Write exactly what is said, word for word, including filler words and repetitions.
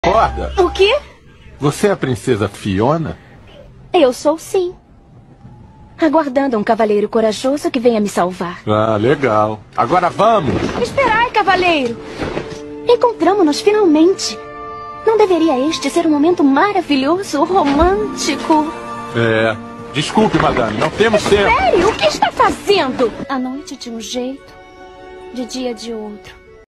Acorda! O quê? Você é a princesa Fiona? Eu sou sim. Aguardando um cavaleiro corajoso que venha me salvar. Ah, legal. Agora vamos! Esperai, cavaleiro! Encontramos-nos finalmente. Não deveria este ser um momento maravilhoso, romântico? É... Desculpe, madame, não temos tempo. Sério? O que está fazendo? A noite de um jeito, de dia de outro.